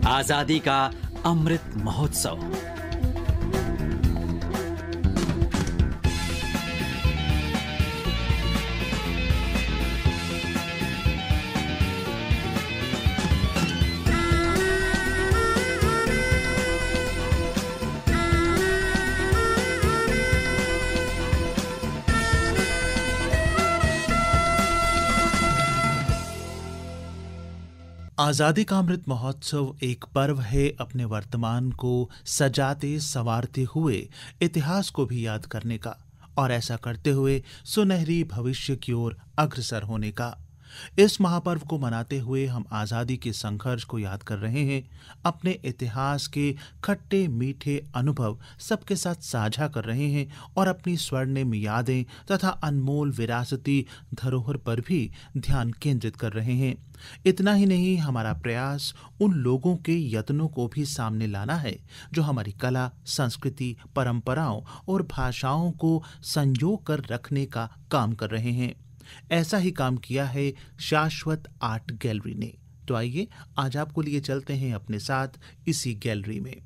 आजादी का अमृत महोत्सव। आज़ादी का अमृत महोत्सव एक पर्व है अपने वर्तमान को सजाते संवारते हुए इतिहास को भी याद करने का, और ऐसा करते हुए सुनहरी भविष्य की ओर अग्रसर होने का। इस महापर्व को मनाते हुए हम आज़ादी के संघर्ष को याद कर रहे हैं, अपने इतिहास के खट्टे मीठे अनुभव सबके साथ साझा कर रहे हैं और अपनी स्वर्णिम यादें तथा अनमोल विरासती धरोहर पर भी ध्यान केंद्रित कर रहे हैं। इतना ही नहीं, हमारा प्रयास उन लोगों के यत्नों को भी सामने लाना है जो हमारी कला, संस्कृति, परंपराओं और भाषाओं को संजो कर रखने का काम कर रहे हैं। ऐसा ही काम किया है शाश्वत आर्ट गैलरी ने। तो आइए आज आपको लिए चलते हैं अपने साथ इसी गैलरी में।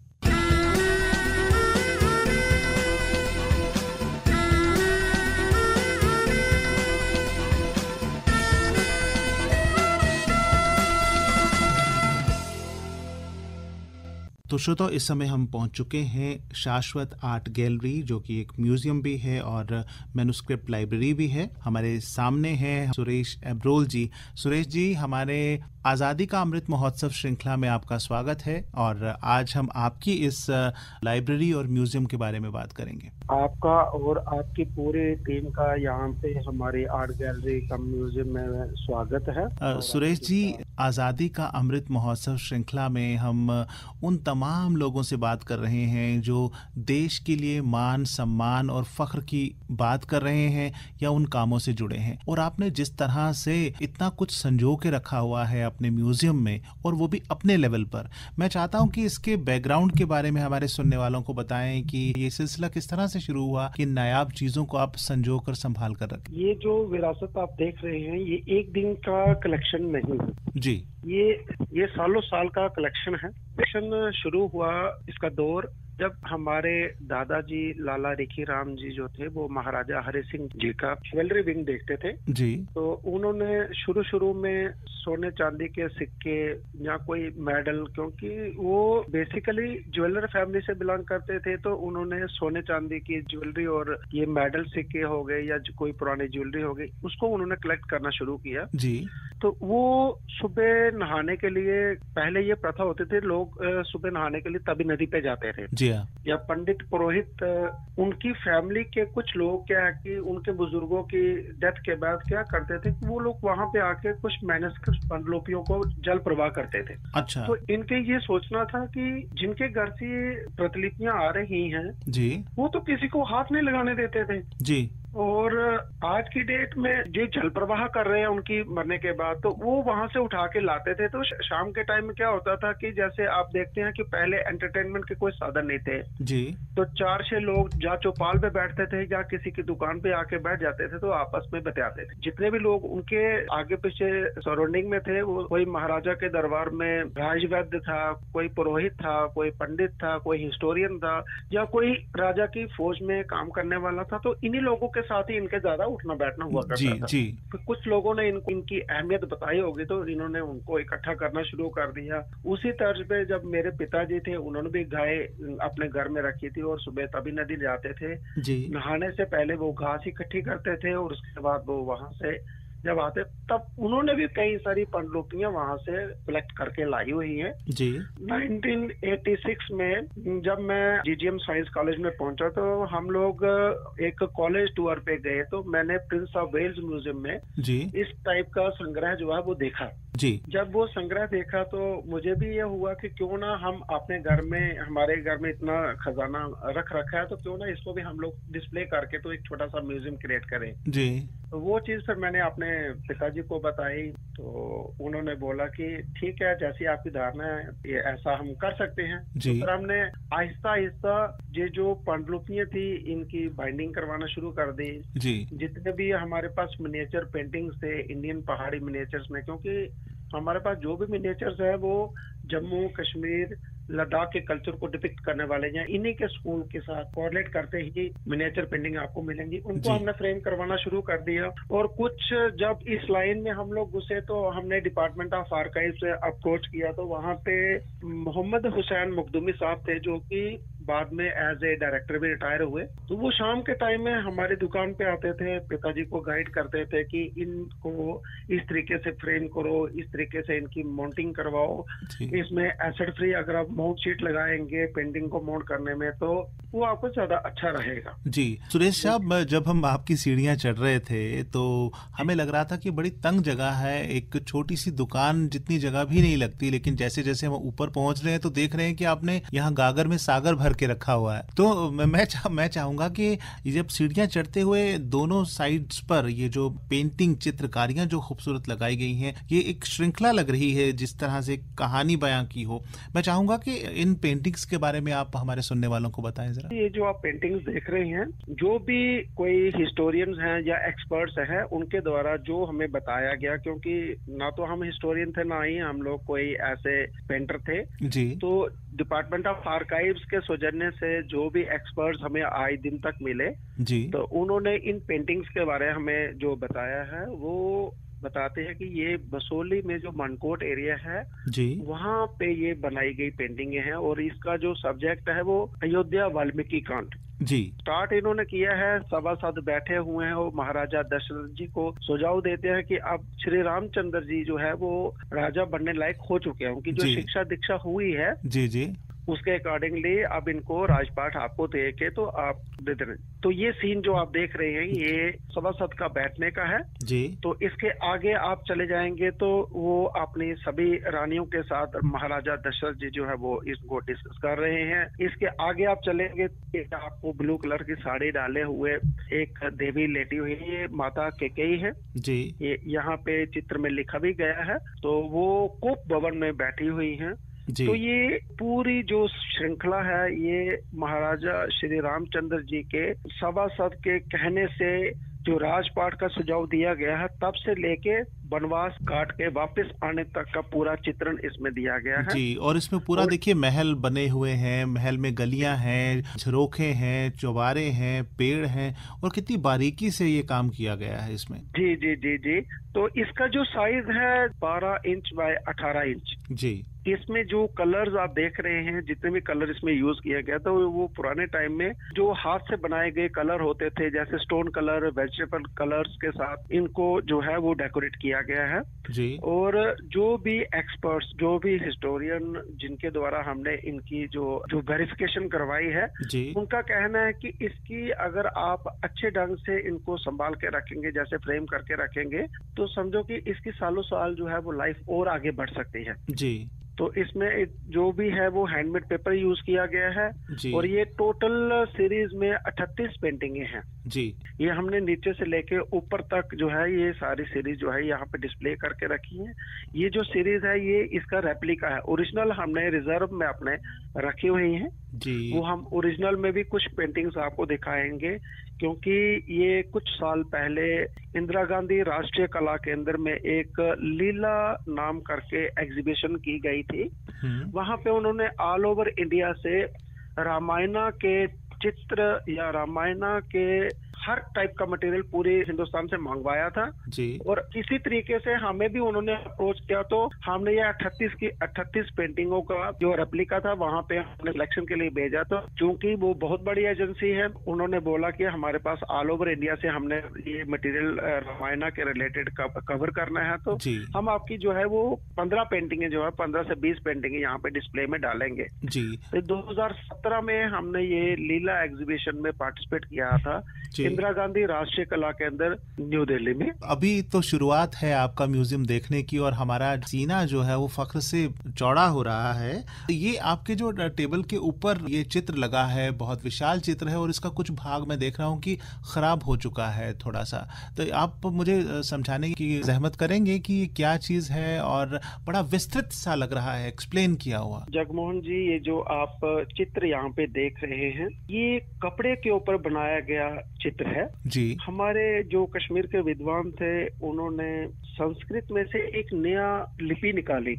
तो श्रोताओ, इस समय हम पहुंच चुके हैं शाश्वत आर्ट गैलरी, जो कि एक म्यूजियम भी है और मैन्युस्क्रिप्ट लाइब्रेरी भी है। हमारे सामने है सुरेश एब्रोल जी। सुरेश जी, हमारे आज़ादी का अमृत महोत्सव श्रृंखला में आपका स्वागत है और आज हम आपकी इस लाइब्रेरी और म्यूजियम के बारे में बात करेंगे। आपका और आपकी पूरी टीम का यहाँ पे हमारी आर्ट गैलरी का म्यूजियम में स्वागत है। सुरेश जी, आज़ादी का अमृत महोत्सव श्रृंखला में हम उन तमाम लोगों से बात कर रहे हैं जो देश के लिए मान, सम्मान और फख्र की बात कर रहे हैं या उन कामों से जुड़े हैं, और आपने जिस तरह से इतना कुछ संजो के रखा हुआ है अपने म्यूजियम में, और वो भी अपने लेवल पर, मैं चाहता हूं कि इसके बैकग्राउंड के बारे में हमारे सुनने वालों को बताएं कि ये सिलसिला किस तरह से शुरू हुआ कि नायाब चीजों को आप संजो कर संभाल कर रखें। ये जो विरासत आप देख रहे हैं, ये एक दिन का कलेक्शन नहीं है जी। ये सालों साल का कलेक्शन है। कलेक्शन शुरू हुआ इसका दौर जब हमारे दादाजी लाला रिखी राम जी जो थे, वो महाराजा हरि सिंह जी का ज्वेलरी विंग देखते थे जी। तो उन्होंने शुरू में सोने चांदी के सिक्के या कोई मेडल, क्योंकि वो बेसिकली ज्वेलर फैमिली से बिलोंग करते थे, तो उन्होंने सोने चांदी की ज्वेलरी और ये मेडल सिक्के हो गए या कोई पुरानी ज्वेलरी हो गई, उसको उन्होंने कलेक्ट करना शुरू किया जी। तो वो सुबह नहाने के लिए, पहले ये प्रथा होती थी, लोग सुबह नहाने के लिए तभी नदी पे जाते थे जी। या पंडित पुरोहित, उनकी फैमिली के कुछ लोग क्या है कि उनके बुजुर्गों की डेथ के बाद क्या करते थे कि वो लोग वहां पे आके कुछ मैन्युस्क्रिप्ट पांडुलिपियों को जल प्रवाह करते थे। अच्छा। तो इनके ये सोचना था कि जिनके घर से प्रतिलिपियां आ रही हैं जी, वो तो किसी को हाथ नहीं लगाने देते थे जी। और आज की डेट में जो जल प्रवाह कर रहे हैं उनकी मरने के बाद, तो वो वहां से उठा के लाते थे। तो शाम के टाइम में क्या होता था कि जैसे आप देखते हैं कि पहले एंटरटेनमेंट के कोई साधन नहीं थे जी, तो 4-6 लोग या चौपाल पे बैठते थे या किसी की दुकान पे आके बैठ जाते थे, तो आपस में बतियाते थे। जितने भी लोग उनके आगे पीछे सराउंडिंग में थे, वो कोई महाराजा के दरबार में राजवैद्य था, कोई पुरोहित था, कोई पंडित था, कोई हिस्टोरियन था, या कोई राजा की फौज में काम करने वाला था। तो इन्हीं लोगों के साथ ही इनके ज्यादा उठना बैठना हुआ करता था जी। तो कुछ लोगों ने इनकी अहमियत बताई होगी, तो इन्होंने उनको इकट्ठा करना शुरू कर दिया। उसी तर्ज पे जब मेरे पिताजी थे, उन्होंने भी गाय अपने घर में रखी थी और सुबह तभी नदी जाते थे जी। नहाने से पहले वो घास इकट्ठी करते थे और उसके बाद वो वहां से जब आते, तब उन्होंने भी कई सारी पांडुलिपियां वहां से कलेक्ट करके लाई हुई हैं जी। 1986 में जब मैं जीजीएम साइंस कॉलेज में पहुंचा, तो हम लोग एक कॉलेज टूर पे गए, तो मैंने प्रिंस ऑफ वेल्स म्यूजियम में जी इस टाइप का संग्रह जो है वो देखा जी। जब वो संग्रह देखा तो मुझे भी ये हुआ कि क्यों ना हम अपने घर में, हमारे घर में इतना खजाना रख रखा है, तो क्यों ना इसको भी हम लोग डिस्प्ले करके तो एक छोटा सा म्यूजियम क्रिएट करें जी। तो वो चीज फिर मैंने अपने पिताजी को बताई, तो उन्होंने बोला कि ठीक है, जैसी आपकी धारणा है ये ऐसा हम कर सकते हैं जी। तो फिर हमने आहिस्ता आहिस्ता ये जो पांडुलिपियां थी इनकी बाइंडिंग करवाना शुरू कर दी जी। जितने भी हमारे पास मिनिएचर पेंटिंग्स थे इंडियन पहाड़ी मिनिएचर्स में, क्योंकि हमारे पास जो भी मिनिएचर्स है वो जम्मू कश्मीर लद्दाख के कल्चर को डिपिक्ट करने वाले हैं, इन्हीं के स्कूल के साथ कोरिलेट करते ही मिनिएचर पेंटिंग आपको मिलेंगी, उनको हमने फ्रेम करवाना शुरू कर दिया। और कुछ जब इस लाइन में हम लोग घुसे तो हमने डिपार्टमेंट ऑफ आर्काइव से अप्रोच किया, तो वहाँ पे मोहम्मद हुसैन मुकदुमी साहब थे जो कि बाद में एज ए डायरेक्टर भी रिटायर हुए। तो वो शाम के टाइम में हमारी दुकान पे आते थे, पिताजी को गाइड करते थे कि इनको इस तरीके से फ्रेम करो, इस तरीके से इनकी माउंटिंग करवाओ, इसमें एसिड फ्री अगर आप माउंट शीट लगाएंगे पेंटिंग को माउंट करने में तो वो आपको ज्यादा अच्छा रहेगा। जी सुरेश साहब, जब हम आपकी सीढ़ियां चढ़ रहे थे तो हमें लग रहा था कि बड़ी तंग जगह है, एक छोटी सी दुकान जितनी जगह भी नहीं लगती, लेकिन जैसे जैसे हम ऊपर पहुंच रहे हैं तो देख रहे हैं कि आपने यहाँ गागर में सागर भर के रखा हुआ है। तो मैं चाहूंगा कि जब सीढ़ियां चढ़ते हुए दोनों साइड्स पर ये जो पेंटिंग चित्रकारियां जो खूबसूरत लगाई गई हैं, ये एक श्रृंखला लग रही है जिस तरह से कहानी बयां की हो। मैं चाहूंगा कि इन पेंटिंग्स के बारे में आप हमारे सुनने वालों को बताएं जरा। ये जो आप पेंटिंग्स देख रहे हैं, जो भी कोई हिस्टोरियंस हैं या एक्सपर्ट्स हैं उनके द्वारा जो हमें बताया गया, क्योंकि ना तो हम हिस्टोरियन थे ना ही हम लोग कोई ऐसे पेंटर थे जी, तो डिपार्टमेंट ऑफ आर्काइव्स के सौजन्य से जो भी एक्सपर्ट्स हमें आए दिन तक मिले जी, तो उन्होंने इन पेंटिंग्स के बारे में हमें जो बताया है वो बताते हैं कि ये बसोली में जो मनकोट एरिया है जी, वहाँ पे ये बनाई गई पेंटिंगें हैं और इसका जो सब्जेक्ट है वो अयोध्या वाल्मीकि कांड जी। स्टार्ट इन्होंने किया है, सभासद बैठे हुए हैं, वो महाराजा दशरथ जी को सुझाव देते हैं कि अब श्री रामचंद्र जी जो है वो राजा बनने लायक हो चुके हैं, उनकी जो शिक्षा दीक्षा हुई है जी जी उसके अकॉर्डिंगली अब इनको राजपाट आपको दे के तो आप दे दें। तो ये सीन जो आप देख रहे हैं ये सभासद का बैठने का है जी। तो इसके आगे आप चले जाएंगे तो वो अपनी सभी रानियों के साथ महाराजा दशरथ जी जो है वो इसको डिस्कस कर रहे हैं। इसके आगे आप चलेंगे आपको ब्लू कलर की साड़ी डाले हुए एक देवी लेटी हुई है, ये माता कैकेयी है जी। ये यहाँ पे चित्र में लिखा भी गया है, तो वो कोप भवन में बैठी हुई है। तो ये पूरी जो श्रृंखला है ये महाराजा श्री रामचंद्र जी के सभासद के कहने से जो राजपाट का सुझाव दिया गया है तब से लेके वनवास काट के वापस आने तक का पूरा चित्रण इसमें दिया गया है जी। और इसमें पूरा देखिए महल बने हुए हैं, महल में गलियां हैं, झरोखे हैं, चौबारे हैं, पेड़ हैं और कितनी बारीकी से ये काम किया गया है इसमें। जी जी जी जी। तो इसका जो साइज है 12 इंच बाय 18 इंच जी। इसमें जो कलर्स आप देख रहे हैं जितने भी कलर इसमें यूज किया गया था वो पुराने टाइम में जो हाथ से बनाए गए कलर होते थे जैसे स्टोन कलर, वेजिटेबल कलर्स के साथ इनको जो है वो डेकोरेट किया गया है जी। और जो भी एक्सपर्ट्स, जो भी हिस्टोरियन जिनके द्वारा हमने इनकी जो वेरिफिकेशन करवाई है जी। उनका कहना है कि इसकी अगर आप अच्छे ढंग से इनको संभाल के रखेंगे, जैसे फ्रेम करके रखेंगे, तो समझो कि इसकी सालों साल जो है वो लाइफ और आगे बढ़ सकती है जी। तो इसमें जो भी है वो हैंडमेड पेपर यूज किया गया है और ये टोटल सीरीज में 38 पेंटिंगें हैं जी। ये हमने नीचे से लेके ऊपर तक जो है ये सारी सीरीज जो है यहाँ पे डिस्प्ले करके रखी है। ये जो सीरीज है ये इसका रेप्लिका है, ओरिजिनल हमने रिजर्व में अपने रखी हुई है जी। वो हम ओरिजिनल में भी कुछ पेंटिंग्स आपको दिखाएंगे क्योंकि ये कुछ साल पहले इंदिरा गांधी राष्ट्रीय कला केंद्र में एक लीला नाम करके एग्जीबिशन की गई थी। वहां पे उन्होंने ऑल ओवर इंडिया से रामायणा के चित्र या रामायणा के हर टाइप का मटेरियल पूरे हिंदुस्तान से मंगवाया था जी। और इसी तरीके से हमें भी उन्होंने अप्रोच किया तो हमने ये 38 पेंटिंगों का जो रेप्लिका था वहां पे हमने सिलेक्शन के लिए भेजा। तो चूंकि वो बहुत बड़ी एजेंसी है उन्होंने बोला कि हमारे पास ऑल ओवर इंडिया से हमने ये मटेरियल रामायणा के रिलेटेड कवर करना है तो हम आपकी जो है वो 15 पेंटिंगें जो है 15 से 20 पेंटिंगें यहाँ पे डिस्प्ले में डालेंगे जी। तो 2017 में हमने ये लीला एग्जीबिशन में पार्टिसिपेट किया था इंदिरा गांधी राष्ट्रीय कला केंद्र न्यू दिल्ली में। अभी तो शुरुआत है आपका म्यूजियम देखने की और हमारा सीना जो है वो फख्र से चौड़ा हो रहा है। ये आपके जो टेबल के ऊपर ये चित्र लगा है बहुत विशाल चित्र है और इसका कुछ भाग मैं देख रहा हूँ कि खराब हो चुका है थोड़ा सा, तो आप मुझे समझाने की जहमत करेंगे कि ये क्या चीज है और बड़ा विस्तृत सा लग रहा है, एक्सप्लेन किया हुआ। जगमोहन जी ये जो आप चित्र यहाँ पे देख रहे हैं ये कपड़े के ऊपर बनाया गया चित्र है जी। हमारे जो कश्मीर के विद्वान थे उन्होंने संस्कृत में से एक नया लिपि निकाली थी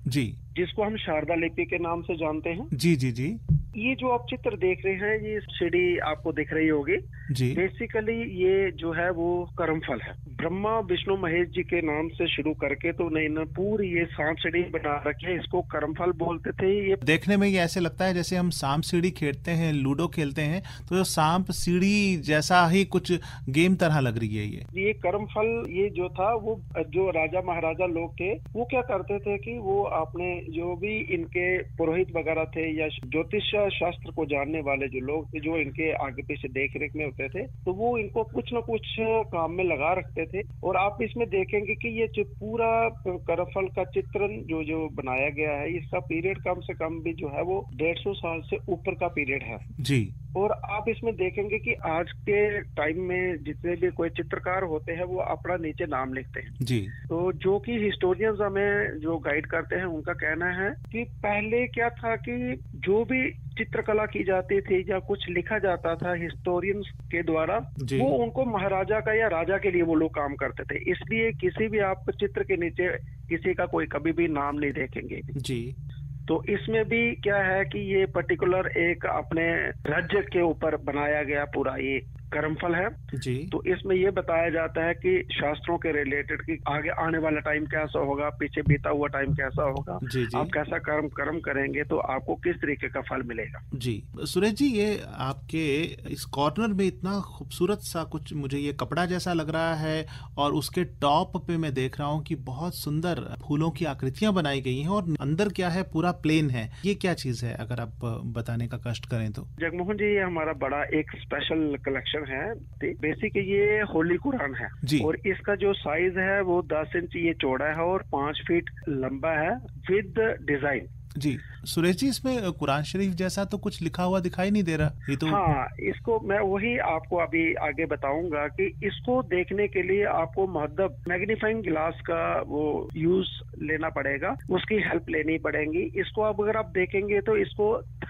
जी जिसको हम शारदा लिपि के नाम से जानते हैं। जी जी जी ये जो आप चित्र देख रहे हैं, ये सीढ़ी आपको दिख रही होगी। जी बेसिकली ये जो है वो कर्मफल है। ब्रह्मा विष्णु महेश जी के नाम से शुरू करके तो इन्होंने पूरी ये सांप सीढ़ी बना रखी है, इसको कर्मफल बोलते थे। ये देखने में ये ऐसे लगता है जैसे हम सांप सीढ़ी खेलते हैं, लूडो खेलते हैं, तो सांप सीढ़ी जैसा ही कुछ गेम तरह लग रही है ये कर्मफल। ये जो था वो जो राजा महाराजा लोग थे वो क्या करते थे कि वो आपने जो भी इनके पुरोहित वगैरह थे या ज्योतिष शास्त्र को जानने वाले जो लोग थे, जो इनके आगे पीछे देख रेख में होते थे, तो वो इनको कुछ न कुछ काम में लगा रखते थे। और आप इसमें देखेंगे कि ये जो पूरा कर्मफल का चित्रण जो बनाया गया है, इसका पीरियड कम से कम भी जो है वो 150 साल से ऊपर का पीरियड है जी। और आप इसमें देखेंगे कि आज के टाइम में जितने भी कोई चित्रकार होते हैं वो अपना नीचे नाम लिखते हैं जी। तो जो कि हिस्टोरियंस हमें जो गाइड करते हैं उनका कहना है कि पहले क्या था कि जो भी चित्रकला की जाती थी या कुछ लिखा जाता था हिस्टोरियंस के द्वारा, वो उनको महाराजा का या राजा के लिए वो लोग काम करते थे। इसलिए किसी भी आप चित्र के नीचे किसी का कोई कभी भी नाम नहीं देखेंगे जी। तो इसमें भी क्या है कि ये पर्टिकुलर एक अपने राज्य के ऊपर बनाया गया पूरा ये कर्मफल है जी। तो इसमें ये बताया जाता है कि शास्त्रों के रिलेटेड कि आगे आने वाला टाइम कैसा होगा, पीछे बीता हुआ टाइम कैसा होगा, जी जी। आप कैसा कर्म करेंगे तो आपको किस तरीके का फल मिलेगा। जी सुरेश जी, ये आपके इस कॉर्नर में इतना खूबसूरत सा कुछ मुझे ये कपड़ा जैसा लग रहा है और उसके टॉप पे मैं देख रहा हूँ कि बहुत सुंदर फूलों की आकृतियां बनाई गई हैं और अंदर क्या है पूरा प्लेन है। ये क्या चीज है अगर आप बताने का कष्ट करें तो? जगमोहन जी, ये हमारा बड़ा एक स्पेशल कलेक्शन है। बेसिक ये होली कुरान है और इसका जो साइज है वो 10 इंच ये चौड़ा है और 5 फीट लंबा है विद डिजाइन। जी सुरेश जी, इसमें कुरान शरीफ जैसा तो कुछ लिखा हुआ दिखाई नहीं दे रहा। ये तो हाँ, इसको मैं वही आपको अभी आगे बताऊंगा कि इसको देखने के लिए आपको महदब मैग्नीफाइंग ग्लास का वो यूज लेना पड़ेगा, उसकी हेल्प लेनी पड़ेगी। इसको अब अगर आप देखेंगे तो इसको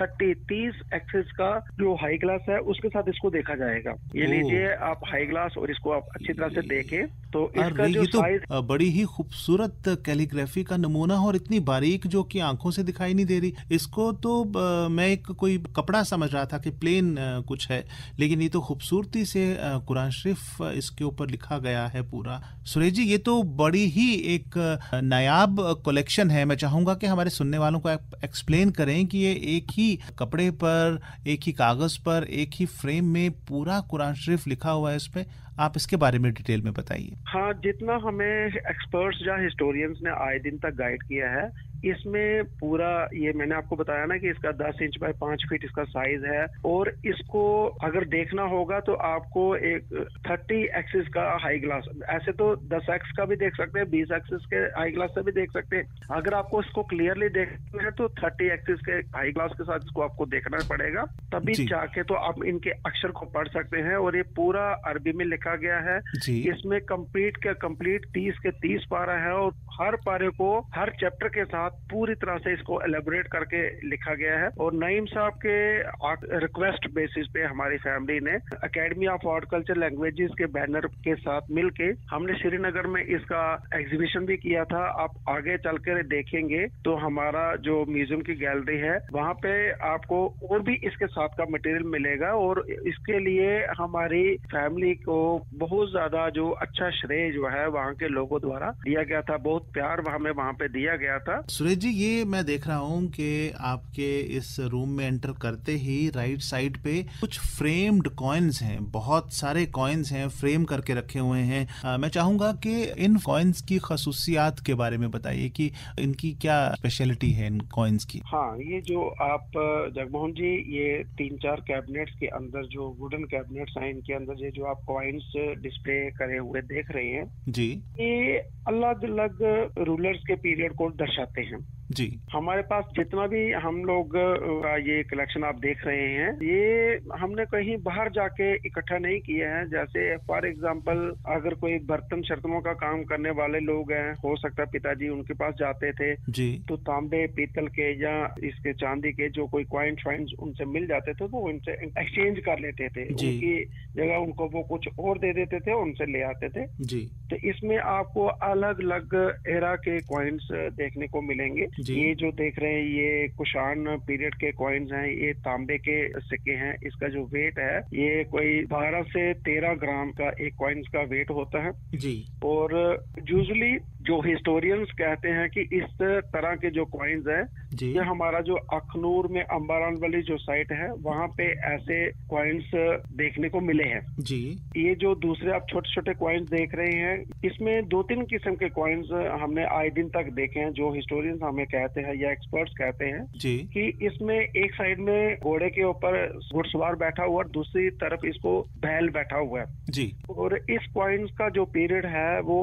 30 एक्सिस का जो हाई ग्लास है उसके साथ इसको देखा जाएगा। ये लीजिए आप हाई ग्लास और इसको आप अच्छी तरह से देखें तो इसका जो साइज बड़ी ही खूबसूरत कैलीग्राफी का नमूना और इतनी बारीक जो कि आंखों से दिखाई नहीं दे रही। इसको तो मैं एक कोई कपड़ा समझ रहा था कि प्लेन कुछ है, लेकिन ये तो खूबसूरती से कुरान शरीफ इसके ऊपर लिखा गया है पूरा। सुरेश जी, ये तो बड़ी ही एक नायाब कलेक्शन है। मैं चाहूंगा कि हमारे सुनने वालों को आप एक्सप्लेन करें कि ये एक ही कपड़े पर, एक ही कागज पर, एक ही फ्रेम में पूरा कुरान शरीफ लिखा हुआ है। इस पे आप इसके बारे में डिटेल में बताइए। हाँ, जितना हमें एक्सपर्ट्स या हिस्टोरियंस ने आए दिन तक गाइड किया है, इसमें पूरा ये मैंने आपको बताया ना कि इसका 10 इंच बाय 5 फीट इसका साइज है और इसको अगर देखना होगा तो आपको एक 30 एक्सिस का हाई ग्लास, ऐसे तो 10 एक्स का भी देख सकते हैं, 20 एक्सिस के हाई ग्लास से भी देख सकते हैं। अगर आपको इसको क्लियरली देखना है तो 30 एक्सिस के हाई ग्लास के साथ इसको आपको देखना पड़ेगा, तभी जाके तो आप इनके अक्षर को पढ़ सकते हैं। और ये पूरा अरबी में लिखा गया है। इसमें कंप्लीट 30 के 30 पारा है और हर पारे को हर चैप्टर के साथ पूरी तरह से इसको एलेबोरेट करके लिखा गया है। और नईम साहब के रिक्वेस्ट बेसिस पे हमारी फैमिली ने एकेडमी ऑफ हॉर्टिकल्चर लैंग्वेजेस के बैनर के साथ मिलके हमने श्रीनगर में इसका एग्जीबिशन भी किया था। आप आगे चल कर देखेंगे तो हमारा जो म्यूजियम की गैलरी है वहाँ पे आपको और भी इसके साथ का मटेरियल मिलेगा और इसके लिए हमारी फैमिली को बहुत ज्यादा जो अच्छा श्रेय जो है वहाँ के लोगों द्वारा दिया गया था, बहुत प्यार हमें वहाँ पे दिया गया था। सुरेश जी, ये मैं देख रहा हूँ कि आपके इस रूम में एंटर करते ही राइट साइड पे कुछ फ्रेम्ड कॉइन्स हैं, बहुत सारे कॉइन्स हैं, फ्रेम करके रखे हुए हैं। मैं चाहूंगा कि इन कॉइन्स की खसूसियात के बारे में बताइए कि इनकी क्या स्पेशलिटी है इन कॉइन्स की। हाँ, ये जो आप जगमोहन जी, ये 3-4 कैबिनेट्स के अंदर जो वुडन कैबिनेट्स हैं, इनके अंदर ये जो आप कॉइन्स डिस्प्ले करे हुए देख रहे हैं जी, ये अलग अलग रूलर्स के पीरियड को दर्शाते हैं जी। हमारे पास जितना भी हम लोग का ये कलेक्शन आप देख रहे हैं, ये हमने कहीं बाहर जाके इकट्ठा नहीं किए हैं। जैसे फॉर एग्जांपल अगर कोई बर्तन शर्तनों का काम करने वाले लोग हैं, हो सकता है पिताजी उनके पास जाते थे जी, तो तांबे पीतल के या इसके चांदी के जो कोई कॉइन शॉइन्स उनसे मिल जाते थे तो उनसे एक्सचेंज कर लेते थे, उनकी जगह उनको वो कुछ और दे देते थे, उनसे ले आते थे जी। तो इसमें आपको अलग अलग एरा के कॉइन्स देखने को मिलेंगे जी। ये जो देख रहे हैं ये कुषाण पीरियड के कॉइन्स हैं, ये तांबे के सिक्के हैं। इसका जो वेट है ये कोई 12 से 13 ग्राम का एक कॉइन्स का वेट होता है। जी। और यूजुअली जो हिस्टोरियंस कहते हैं कि इस तरह के जो कॉइन्स हैं जी। ये हमारा जो अखनूर में अम्बारान वाली जो साइट है वहाँ पे ऐसे कॉइन्स देखने को मिले हैं। जी। ये जो दूसरे आप छोटे छोटे कॉइन्स देख रहे हैं इसमें 2-3 किस्म के कॉइन्स हमने आए दिन तक देखे हैं, जो हिस्टोरियंस हमें कहते हैं या एक्सपर्ट्स कहते हैं जी। कि इसमें एक साइड में घोड़े के ऊपर घुड़सवार बैठा हुआ और दूसरी तरफ इसको बैल बैठा हुआ है। जी। और इस कॉइन्स का जो पीरियड है वो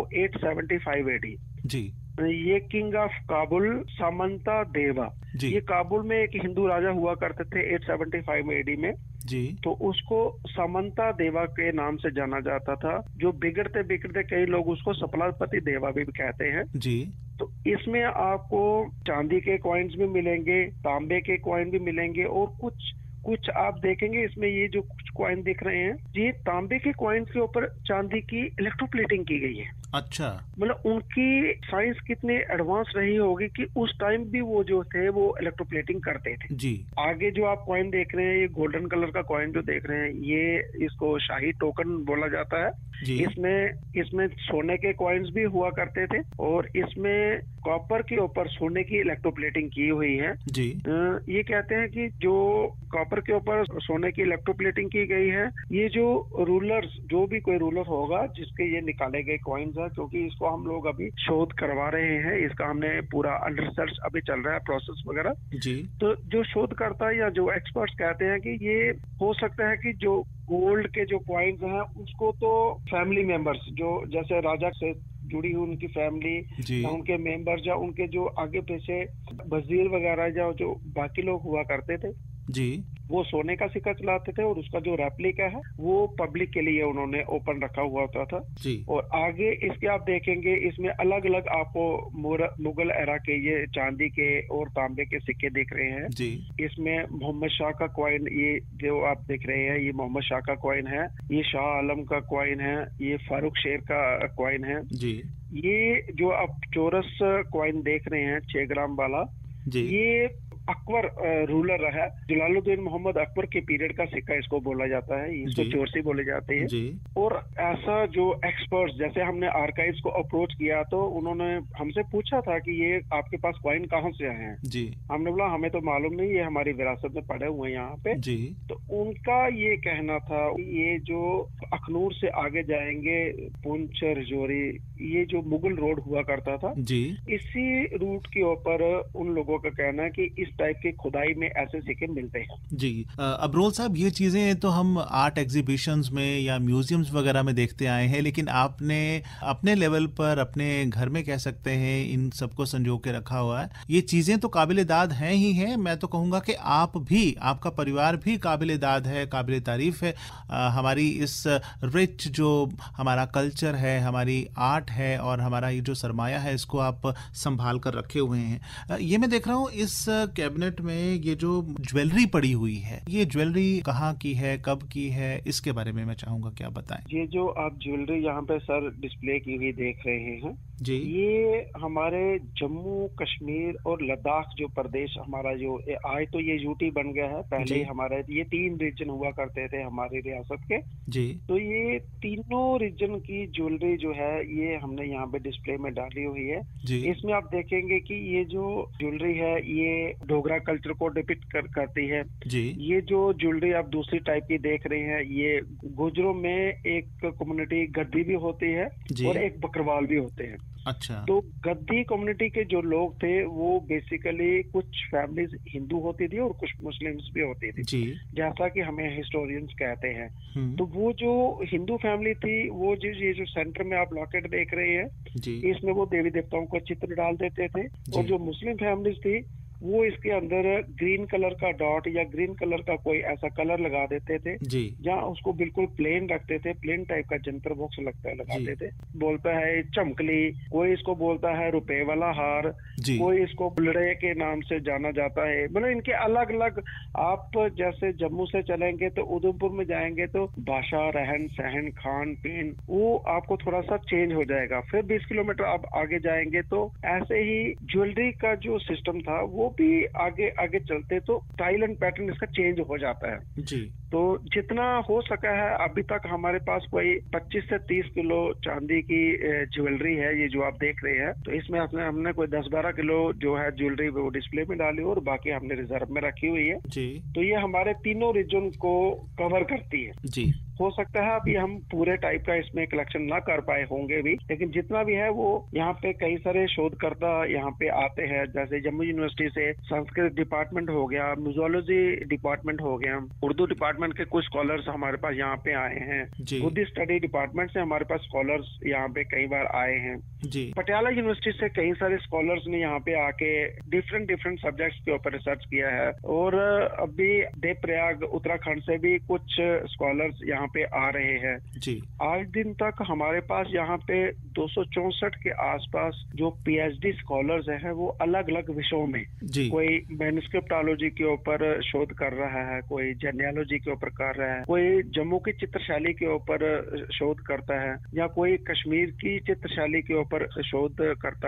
875 एडी। जी। ये किंग ऑफ काबुल सामंता देवा, जी। ये काबुल में एक हिंदू राजा हुआ करते थे 875 एडी में। जी। तो उसको सामंता देवा के नाम से जाना जाता था, जो बिगड़ते बिगड़ते कई लोग उसको सपलापति देवा भी कहते हैं। जी। तो इसमें आपको चांदी के कॉइन्स भी मिलेंगे, तांबे के कॉइन भी मिलेंगे और कुछ आप देखेंगे इसमें ये जो कुछ कॉइन दिख रहे हैं ये तांबे के कॉइन्स के ऊपर चांदी की इलेक्ट्रोप्लेटिंग की गई है। अच्छा। मतलब उनकी साइंस कितनी एडवांस रही होगी कि उस टाइम भी वो जो थे वो इलेक्ट्रोप्लेटिंग करते थे। जी। आगे जो आप कॉइन देख रहे हैं ये गोल्डन कलर का कॉइन जो देख रहे हैं ये इसको शाही टोकन बोला जाता है। जी। इसमें सोने के कॉइन्स भी हुआ करते थे और इसमें कॉपर के ऊपर सोने की इलेक्ट्रोप्लेटिंग की हुई है। जी। ये कहते हैं कि जो कॉपर के ऊपर सोने की इलेक्ट्रोप्लेटिंग की गई है, ये जो रूलर्स, जो भी कोई रूलर होगा जिसके ये निकाले गए कॉइन्स है, क्योंकि इसको हम लोग अभी शोध करवा रहे हैं, इसका हमने पूरा अंडर रिसर्च अभी चल रहा है प्रोसेस वगैरह। जी। तो जो शोधकर्ता या जो एक्सपर्ट्स कहते हैं कि ये हो सकता है कि जो गोल्ड के जो कॉइन्स हैं उसको तो फैमिली मेंबर्स जो जैसे राजा से जुड़ी हुई उनकी फैमिली जी। या उनके मेंबर्स या उनके जो आगे पीछे वजीर वगैरह या जो बाकी लोग हुआ करते थे जी। वो सोने का सिक्का चलाते थे और उसका जो रेप्लिका है वो पब्लिक के लिए उन्होंने ओपन रखा हुआ होता था। जी। और आगे इसके आप देखेंगे इसमें अलग अलग आपको मुगल एरा के ये चांदी के और तांबे के सिक्के दिख रहे हैं। जी। इसमें मोहम्मद शाह का कॉइन, ये जो आप देख रहे हैं ये मोहम्मद शाह का कॉइन है, ये शाह आलम का कॉइन है, ये फारूक शेर का कॉइन है। जी। ये जो आप चौरस कॉइन देख रहे हैं 6 ग्राम वाला, जी। ये अकबर रूलर रहा, जलालुद्दीन मोहम्मद अकबर के पीरियड का सिक्का इसको बोला जाता है, इसको जी। चौरसी बोले जाते हैं। जी। और ऐसा जो एक्सपर्ट्स, जैसे हमने आर्काइव्स को अप्रोच किया तो उन्होंने हमसे पूछा था कि ये आपके पास कॉइन कहाँ से आए हैं। जी। हमने बोला हमें तो मालूम नहीं, ये हमारी विरासत में पड़े हुए हैं यहाँ पे। जी। तो उनका ये कहना था ये जो अखनूर से आगे जाएंगे पुंछ रजौरी, ये जो मुगल रोड हुआ करता था, जी। इसी रूट के ऊपर उन लोगों का कहना है कि इस टाइप की खुदाई में ऐसे सिक्के मिलते हैं। जी। अबरोल साहब, ये चीज़ें तो हम आर्ट एग्जीबिशंस में या म्यूजियम्स वगैरह में देखते आए हैं, लेकिन आपने अपने लेवल पर अपने घर में कह सकते हैं इन सबको संजो के रखा हुआ है। ये चीज़ें तो काबिल दाद हैं ही हैं। मैं तो कहूँगा कि आप भी, आपका परिवार भी काबिल दाद है, काबिल तारीफ है। हमारी इस रिच जो हमारा कल्चर है, हमारी आर्ट है और हमारा ये जो सरमाया है, इसको आप संभाल कर रखे हुए हैं। ये मैं देख रहा हूँ इस कैबिनेट में ये जो ज्वेलरी पड़ी हुई है, ये ज्वेलरी कहाँ की है, कब की है, इसके बारे में मैं चाहूंगा कि आप बताएं। ये जो आप ज्वेलरी यहाँ पे सर डिस्प्ले की हुई देख रहे हैं जी। ये हमारे जम्मू कश्मीर और लद्दाख जो प्रदेश हमारा जो आज तो ये यूटी बन गया है, पहले हमारे ये 3 रीजन हुआ करते थे हमारी रियासत के। जी। तो ये तीनों रीजन की ज्वेलरी जो है ये हमने यहाँ पे डिस्प्ले में डाली हुई है। जी। इसमें आप देखेंगे कि ये जो ज्वेलरी है ये डोगरा कल्चर को डिपिक्ट करती है। जी। ये जो ज्वेलरी आप दूसरी टाइप की देख रहे हैं ये गुजरों में एक कम्युनिटी गद्दी भी होती है और एक बकरवाल भी होते हैं। अच्छा। तो गद्दी कम्युनिटी के जो लोग थे वो बेसिकली कुछ फैमिलीज हिंदू होती थी और कुछ मुस्लिम्स भी होती थी। जी। जैसा कि हमें हिस्टोरियंस कहते हैं। तो वो जो हिंदू फैमिली थी वो ये जो सेंटर में आप लॉकेट देख रहे हैं, जी, इसमें वो देवी देवताओं का चित्र डाल देते थे। और जो मुस्लिम फैमिलीज थी वो इसके अंदर ग्रीन कलर का डॉट या ग्रीन कलर का कोई ऐसा कलर लगा देते थे, जी या उसको बिल्कुल प्लेन रखते थे, प्लेन टाइप का जंतर बॉक्स लगाते थे। बोलता है चमकली, कोई इसको बोलता है रुपए वाला हार, जी कोई इसको बुलड़े के नाम से जाना जाता है। मतलब इनके अलग अलग, आप जैसे जम्मू से चलेंगे तो उधमपुर में जाएंगे तो भाषा, रहन सहन, खान पीन वो आपको थोड़ा सा चेंज हो जाएगा। फिर 20 किलोमीटर आप आगे जाएंगे तो ऐसे ही ज्वेलरी का जो सिस्टम था वो भी आगे आगे चलते तो स्टाइल एंड पैटर्न इसका चेंज हो जाता है। जी तो जितना हो सका है अभी तक हमारे पास कोई 25 से 30 किलो चांदी की ज्वेलरी है, ये जो आप देख रहे हैं। तो इसमें हमने कोई 10-12 किलो जो है ज्वेलरी वो डिस्प्ले में डाली और बाकी हमने रिजर्व में रखी हुई है। जी तो ये हमारे तीनों रीजन को कवर करती है। जी हो सकता है अभी हम पूरे टाइप का इसमें कलेक्शन ना कर पाए होंगे भी, लेकिन जितना भी है वो यहाँ पे कई सारे शोधकर्ता यहाँ पे आते हैं। जैसे जम्मू यूनिवर्सिटी से संस्कृत डिपार्टमेंट हो गया, म्यूजियोलॉजी डिपार्टमेंट हो गया, उर्दू डिपार्टमेंट के कुछ स्कॉलर्स हमारे पास यहाँ पे आए हैं, जी बुद्धिस्ट स्टडी डिपार्टमेंट से हमारे पास स्कॉलर्स यहाँ पे कई बार आए हैं, जी पटियाला यूनिवर्सिटी से कई सारे स्कॉलर्स ने यहाँ पे आके डिफरेंट सब्जेक्ट्स के ऊपर रिसर्च किया है। और अभी देवप्रयाग उत्तराखंड से भी कुछ स्कॉलर्स यहाँ पे आ रहे हैं। जी आज दिन तक हमारे पास यहाँ पे 264 के आसपास जो पीएचडी स्कॉलर्स हैं वो अलग अलग विषयों में, जी कोई मैन्युस्क्रिप्टोलॉजी के ऊपर शोध कर रहा है, कोई जेनियोलॉजी के ऊपर कर रहा है, कोई जम्मू की चित्रशैली के ऊपर शोध करता है, या कोई कश्मीर की चित्रशैली के ऊपर शोध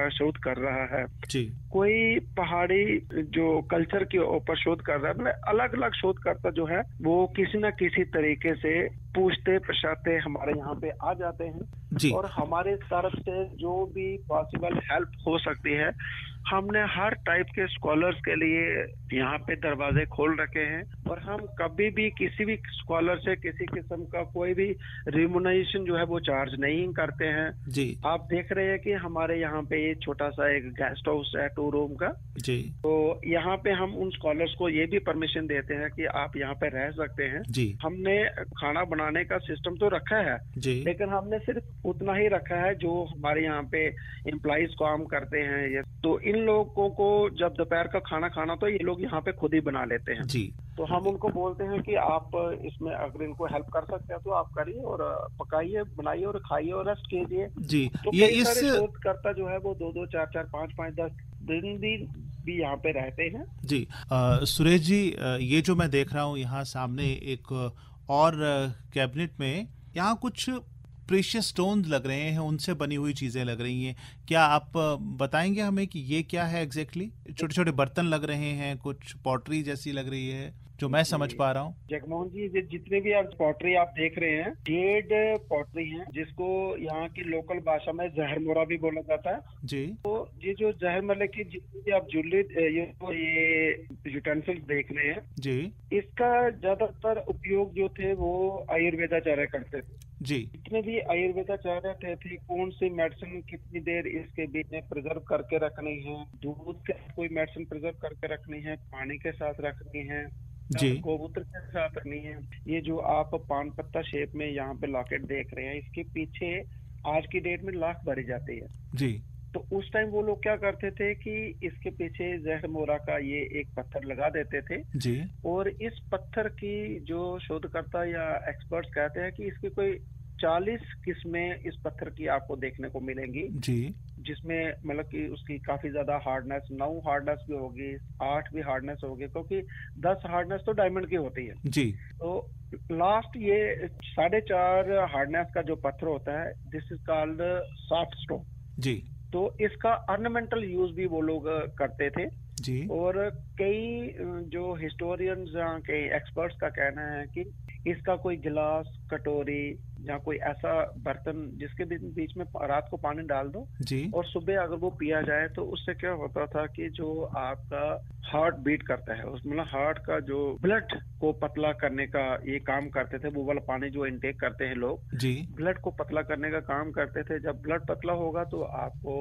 कर रहा है, जी कोई पहाड़ी जो कल्चर के ऊपर शोध कर रहा है। मतलब अलग अलग शोधकर्ता जो है वो किसी न किसी तरीके से पूछते पछाते हमारे यहाँ पे आ जाते हैं। जी और हमारे तरफ से जो भी पॉसिबल हेल्प हो सकती है हमने हर टाइप के स्कॉलर्स के लिए यहाँ पे दरवाजे खोल रखे हैं। और हम कभी भी किसी भी स्कॉलर से किसी किस्म का कोई भी रिम्यूनरेशन जो है वो चार्ज नहीं करते हैं। जी आप देख रहे हैं कि हमारे यहाँ पे ये छोटा सा एक गेस्ट हाउस है 2 रूम का। जी तो यहाँ पे हम उन स्कॉलर्स को ये भी परमिशन देते हैं कि आप यहाँ पे रह सकते हैं। जी हमने खाना बनाने का सिस्टम तो रखा है, जी लेकिन हमने सिर्फ उतना ही रखा है जो हमारे यहाँ पे एम्प्लॉइज काम करते हैं। ये तो इन लोगों को जब दोपहर का खाना खाना तो ये लोग यहाँ पे खुद ही बना लेते हैं। जी तो हम उनको बोलते हैं कि आप इसमें अगर इनको हेल्प कर सकते हैं तो आप करिए और पकाइए, बनाइए और खाइए और रेस्ट कीजिए। जी तो ये कई इस सारे शोधकर्ता जो है वो 2-2, 4-4, 5-5, 10 दिन भी यहाँ पे रहते हैं। जी सुरेश जी, ये जो मैं देख रहा हूँ यहाँ सामने एक और कैबिनेट में यहाँ कुछ प्रीशियस स्टोन्स लग रहे हैं, उनसे बनी हुई चीज़ें लग रही हैं। क्या आप बताएंगे हमें कि ये क्या है एग्जैक्टली? छोटे छोटे बर्तन लग रहे हैं, कुछ पॉटरी जैसी लग रही है जो मैं समझ पा रहा हूँ। जगमोहन जी, जितने भी आप पॉटरी आप देख रहे हैं जेड पॉटरी है, जिसको यहाँ की लोकल भाषा में जहर मोरा भी बोला जाता है। जी तो ये जो जहर मोरा की जितनी भी आप ज्वेलरी ये यूटेंसिल्स देख रहे हैं, जी इसका ज्यादातर उपयोग जो थे वो आयुर्वेदाचार्य करते थे। जी जितने भी आयुर्वेदाचार्य थे कौन सी मेडिसिन कितनी देर इसके बीच में प्रिजर्व करके रखनी है, दूध के साथ कोई मेडिसिन प्रिजर्व करके रखनी है, पानी के साथ रखनी है, जी गोमूत्र के साथ रखनी है। ये जो आप पान पत्ता शेप में यहाँ पे लॉकेट देख रहे हैं, इसके पीछे आज की डेट में लाख भरी जाती है। जी तो उस टाइम वो लोग क्या करते थे कि इसके पीछे जहर मोरा का ये एक पत्थर लगा देते थे। जी और इस पत्थर की जो शोधकर्ता या एक्सपर्ट्स कहते हैं कि इसकी कोई 40 किस्में इस पत्थर की आपको देखने को मिलेंगी, जी जिसमें मतलब कि उसकी काफी ज्यादा हार्डनेस, 9 हार्डनेस भी होगी, 8 भी हार्डनेस होगी, क्योंकि 10 हार्डनेस तो डायमंड की होती है। जी तो लास्ट ये 4.5 हार्डनेस का जो पत्थर होता है, this is called soft stone. जी तो इसका ऑर्नामेंटल यूज भी वो लोग करते थे। जी और कई जो हिस्टोरियंस के एक्सपर्ट्स का कहना है कि इसका कोई गिलास, कटोरी या कोई ऐसा बर्तन जिसके बीच में रात को पानी डाल दो जी और सुबह अगर वो पिया जाए तो उससे क्या होता था कि जो आपका हार्ट बीट करता है, उसमें हार्ट का जो ब्लड को पतला करने का ये काम करते थे। वो वाला पानी जो इनटेक करते हैं लोग, जी ब्लड को पतला करने का काम करते थे। जब ब्लड पतला होगा तो आपको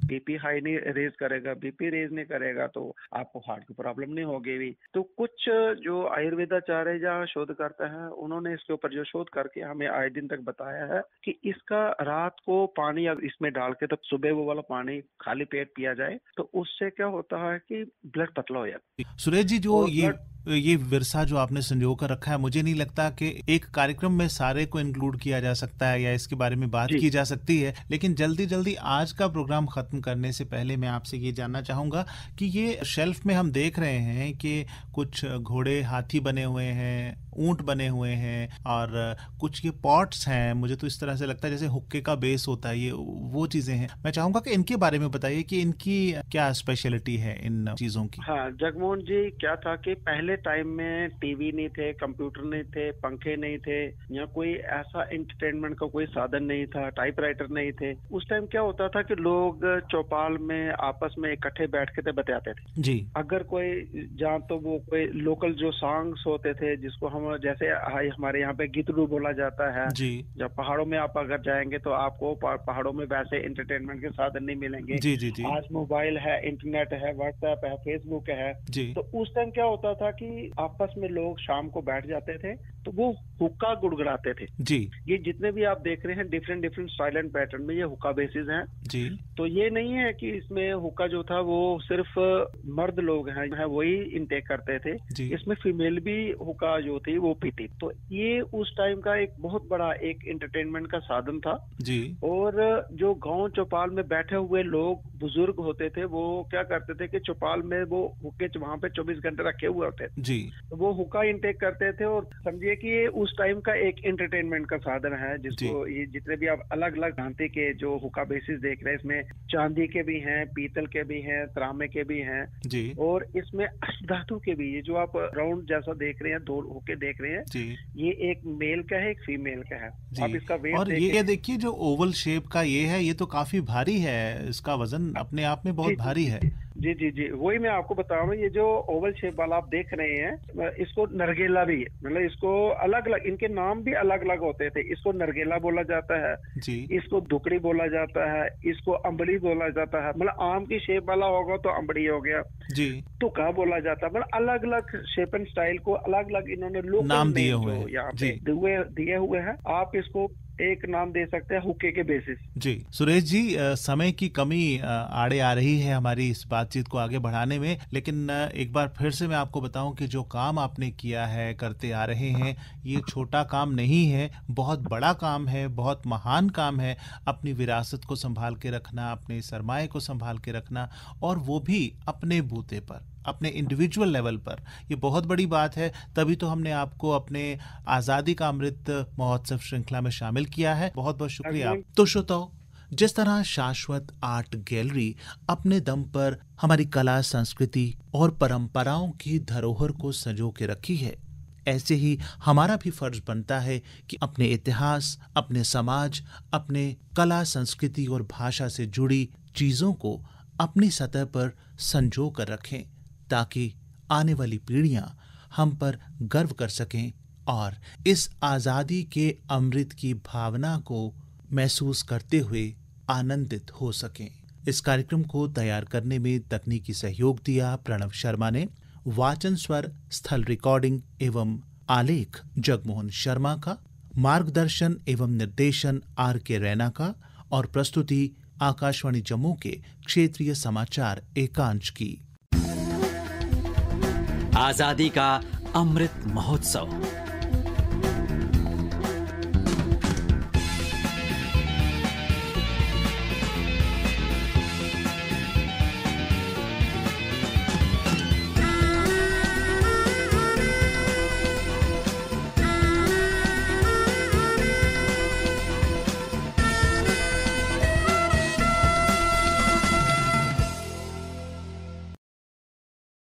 बीपी हाई नहीं रेज करेगा, बीपी रेज नहीं करेगा तो आपको हार्ट की प्रॉब्लम नहीं होगी भी। तो कुछ जो आयुर्वेदाचार्य या शोधकर्ता है उन्होंने इसके ऊपर जो शोध करके हमें आए दिन तक बताया है कि इसका रात को पानी अगर इसमें डाल के तो सुबह वो वाला पानी खाली पेट पिया जाए तो उससे क्या होता है कि ब्लड पतला हो जाता है। सुरेश जी, जो ये विरसा जो आपने संजो कर रखा है, मुझे नहीं लगता कि एक कार्यक्रम में सारे को इंक्लूड किया जा सकता है या इसके बारे में बात की जा सकती है, लेकिन जल्दी जल्दी आज का प्रोग्राम खत्म करने से पहले मैं आपसे ये जानना चाहूंगा कि ये शेल्फ में हम देख रहे हैं कि कुछ घोड़े हाथी बने हुए हैं, ऊंट बने हुए हैं और कुछ ये पॉट्स हैं, मुझे तो इस तरह से लगता है जैसे हुक्के का बेस होता है, ये वो चीजें हैं। मैं चाहूंगा कि इनके बारे में बताइए कि इनकी क्या स्पेशलिटी है इन चीजों की। हाँ जगमोहन जी, क्या था कि पहले टाइम में टीवी नहीं थे, कंप्यूटर नहीं थे, पंखे नहीं थे, या कोई ऐसा एंटरटेनमेंट का कोई साधन नहीं था, टाइपराइटर नहीं थे। उस टाइम क्या होता था कि लोग चौपाल में आपस में इकट्ठे बैठ के बतियाते थे जी। अगर कोई जहाँ तो वो कोई लोकल जो सॉन्ग्स होते थे जिसको हम जैसे हमारे यहाँ पे गीतड़ू बोला जाता है जी। जब पहाड़ों में आप अगर जाएंगे तो आपको पहाड़ों में वैसे एंटरटेनमेंट के साधन नहीं मिलेंगे जी, जी, जी। आज मोबाइल है, इंटरनेट है, व्हाट्सएप है, फेसबुक है जी। तो उस टाइम क्या होता था कि आपस में लोग शाम को बैठ जाते थे तो वो हुक्का गुड़गुड़ाते थे जी। ये जितने भी आप देख रहे हैं डिफरेंट साइलेंट पैटर्न में ये हुक्का बेसिस हैं जी। तो ये नहीं है कि इसमें हुक्का जो था वो सिर्फ मर्द लोग हैं वही इनटेक करते थे जी। इसमें फीमेल भी हुक्का जो थी वो पीती। तो ये उस टाइम का एक बहुत बड़ा एक एंटरटेनमेंट का साधन था जी। और जो गांव चौपाल में बैठे हुए लोग बुजुर्ग होते थे वो क्या करते थे कि चौपाल में वो हुक्के वहां पे 24 घंटे रखे हुए होते जी। तो वो हुक्का इंटेक करते थे और समझिए कि ये उस टाइम का एक एंटरटेनमेंट का साधन है जिसको ये जितने भी आप अलग अलग भांति के जो हुक्का बेसिस देख रहे हैं इसमें चांदी के भी हैं, पीतल के भी हैं, तांबे के भी हैं जी। और इसमें धातु के भी, ये जो आप राउंड जैसा देख रहे हैं, दो हुक्के देख रहे हैं जी। ये एक मेल का है, एक फीमेल का है जी। आप इसका वेट और ये देखिए जो ओवल शेप का ये है, ये तो काफी भारी है, इसका वजन अपने आप में बहुत भारी है जी जी जी। वही मैं आपको बता रहा हूँ, ये जो ओवल शेप वाला आप देख रहे हैं इसको नरगेला भी, मतलब इसको अलग अलग इनके नाम भी अलग अलग होते थे। इसको नरगेला बोला जाता है जी। इसको दुकड़ी बोला जाता है, इसको अम्बली बोला जाता है, मतलब आम की शेप वाला होगा तो अम्बड़ी हो गया जी। तुका बोला जाता है, मतलब अलग अलग शेप एंड स्टाइल को अलग अलग इन्होंने लोग नाम दिए हुए यहाँ पे दिए हुए हैं। आप इसको एक नाम दे सकते हैं हुक्के के बेसिस जी। सुरेश जी, समय की कमी आड़े आ रही है हमारी इस बातचीत को आगे बढ़ाने में, लेकिन एक बार फिर से मैं आपको बताऊं कि जो काम आपने किया है, करते आ रहे हैं, ये छोटा काम नहीं है, बहुत बड़ा काम है, बहुत महान काम है। अपनी विरासत को संभाल के रखना, अपने सरमाए को संभाल के रखना, और वो भी अपने बूते पर, अपने इंडिविजुअल लेवल पर, ये बहुत बड़ी बात है। तभी तो हमने आपको अपने आज़ादी का अमृत महोत्सव श्रृंखला में शामिल किया है। बहुत बहुत शुक्रिया। तो श्रोताओ, जिस तरह शाश्वत आर्ट गैलरी अपने दम पर हमारी कला, संस्कृति और परंपराओं की धरोहर को संजो के रखी है, ऐसे ही हमारा भी फर्ज बनता है कि अपने इतिहास, अपने समाज, अपने कला, संस्कृति और भाषा से जुड़ी चीजों को अपनी सतह पर संजो कर रखें, ताकि आने वाली पीढ़ियां हम पर गर्व कर सकें और इस आजादी के अमृत की भावना को महसूस करते हुए आनंदित हो सकें। इस कार्यक्रम को तैयार करने में तकनीकी सहयोग दिया प्रणव शर्मा ने। वाचन स्वर, स्थल रिकॉर्डिंग एवं आलेख जगमोहन शर्मा का, मार्गदर्शन एवं निर्देशन RK रैना का, और प्रस्तुति आकाशवाणी जम्मू के क्षेत्रीय समाचार एकांश की। आजादी का अमृत महोत्सव